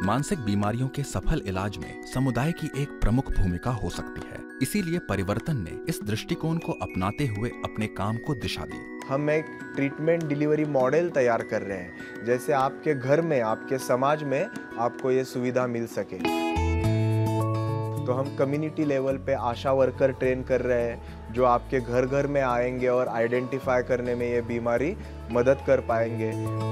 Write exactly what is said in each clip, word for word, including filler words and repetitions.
मानसिक बीमारियों के सफल इलाज में समुदाय की एक प्रमुख भूमिका हो सकती है। इसीलिए परिवर्तन ने इस दृष्टिकोण को अपनाते हुए अपने काम को दिशा दी। हम एक ट्रीटमेंट डिलीवरी मॉडल तैयार कर रहे हैं, जैसे आपके घर में, आपके समाज में आपको ये सुविधा मिल सके। तो हम कम्युनिटी लेवल पे आशा वर्कर ट्रेन कर रहे हैं, जो आपके घर घर में आएंगे और आइडेंटिफाई करने में ये बीमारी मदद कर पाएंगे।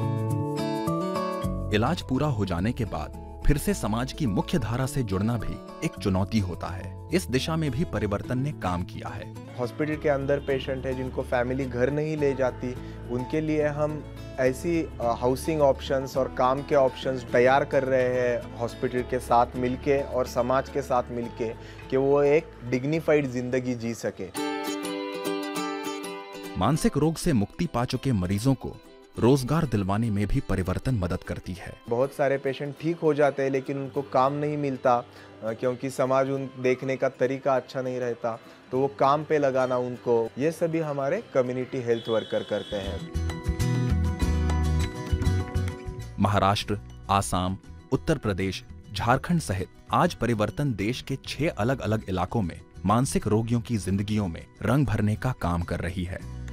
इलाज पूरा हो जाने के बाद फिर से समाज की मुख्य धारा से जुड़ना भी एक चुनौती होता है। इस दिशा में भी परिवर्तन ने काम किया है। हॉस्पिटल के अंदर पेशेंट है जिनको फैमिली घर नहीं ले जाती, उनके लिए हम ऐसी हाउसिंग ऑप्शंस और काम के ऑप्शंस तैयार कर रहे हैं हॉस्पिटल के साथ मिलके और समाज के साथ मिलके, कि वो एक डिग्निफाइड जिंदगी जी सके। मानसिक रोग से मुक्ति पा चुके मरीजों को रोजगार दिलवाने में भी परिवर्तन मदद करती है। बहुत सारे पेशेंट ठीक हो जाते हैं लेकिन उनको काम नहीं मिलता, क्योंकि समाज उन देखने का तरीका अच्छा नहीं रहता, तो वो काम पे लगाना उनको, ये सभी हमारे कम्युनिटी हेल्थ वर्कर करते हैं। महाराष्ट्र, आसाम, उत्तर प्रदेश, झारखंड सहित आज परिवर्तन देश के छह अलग अलग इलाकों में मानसिक रोगियों की जिंदगियों में रंग भरने का काम कर रही है।